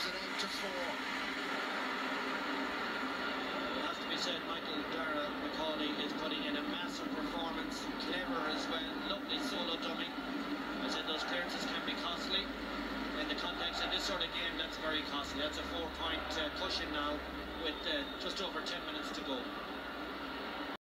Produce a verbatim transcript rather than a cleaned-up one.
it out to four. It has to be said, Michael Dara McCauley is putting in a massive performance, clever as well, lovely solo dummy. I said those clearances can be costly. In the context of this sort of game, that's very costly. That's a four-point uh, cushion now with uh, just over ten minutes to go.